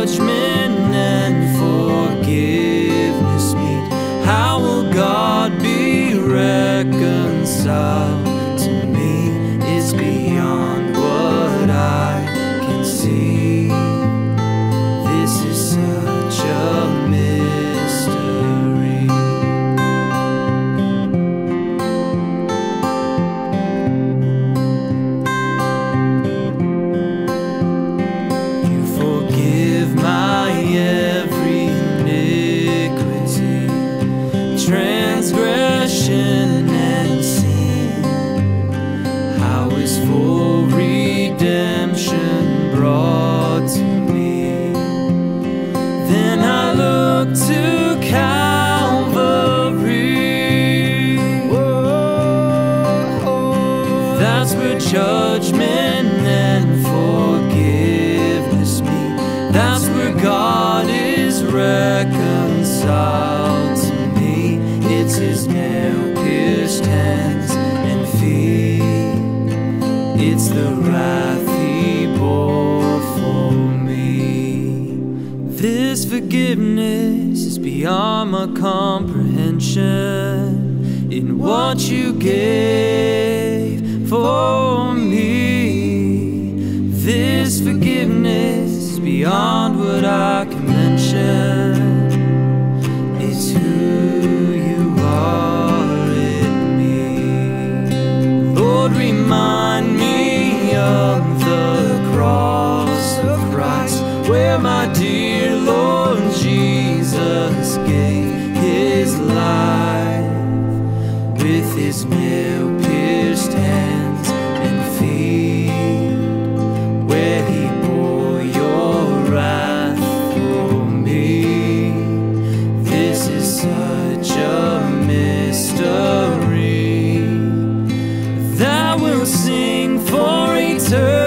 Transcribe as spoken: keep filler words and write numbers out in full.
judgment and forgiveness meet? How will God be reconciled to me? It's beyond what I can see. This is such a mystery. You forgive my every iniquity, transgression and sin. How is full redemption brought to me? Then I look to Calvary. That's where judgment and forgiveness meet. That's where God is reconciled to me. It's His nail-pierced hands and feet. It's the wrath He bore for me. This forgiveness is beyond my comprehension. In what you gave for me, this forgiveness is beyond what I can mention. It's who you are in me. Lord, remind me of the cross of Christ, where my dear Lord Jesus gave His life. With His nail-pierced hands and feet, where He bore your wrath for me. This is such a mystery that we'll sing for eternity.